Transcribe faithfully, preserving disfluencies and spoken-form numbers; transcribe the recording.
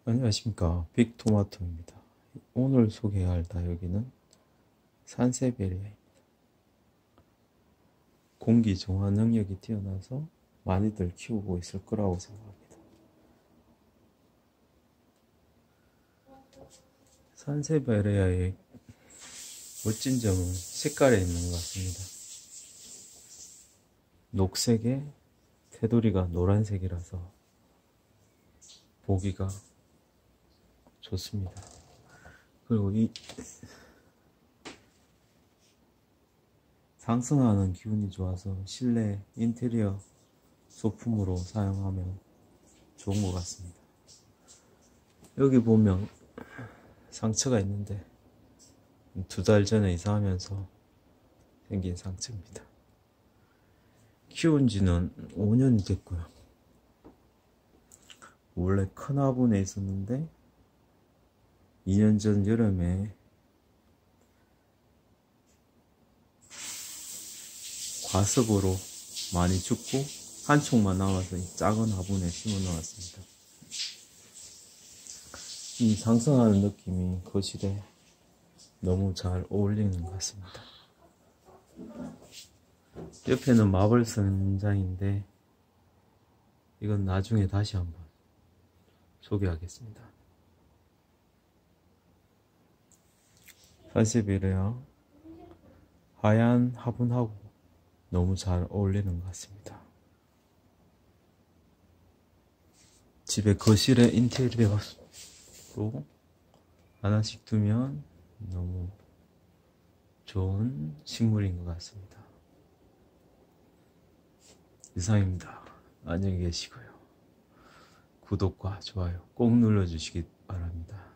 안녕하십니까, 빅토마토입니다. 오늘 소개할 다육이는 산세베리아입니다. 공기 정화 능력이 뛰어나서 많이들 키우고 있을 거라고 생각합니다. 산세베리아의 멋진 점은 색깔에 있는 것 같습니다. 녹색에 테두리가 노란색이라서 보기가 좋습니다. 그리고 이 상승하는 기운이 좋아서 실내 인테리어 소품으로 사용하면 좋은 것 같습니다. 여기 보면 상처가 있는데 두 달 전에 이사하면서 생긴 상처입니다. 키운 지는 오 년이 됐고요. 원래 큰 화분에 있었는데 이 년 전 여름에 과습으로 많이 죽고 한 촉만 남아서 이 작은 화분에 심어 놓았습니다. 이 상승하는 느낌이 거실에 너무 잘 어울리는 것 같습니다. 옆에는 마블 선장인데 이건 나중에 다시 한번 소개하겠습니다. 산세베리아 하얀 화분하고 너무 잘 어울리는 것 같습니다. 집에 거실에 인테리어로 하나씩 두면 너무 좋은 식물인 것 같습니다. 이상입니다. 안녕히 계시고요. 구독과 좋아요 꼭 눌러주시기 바랍니다.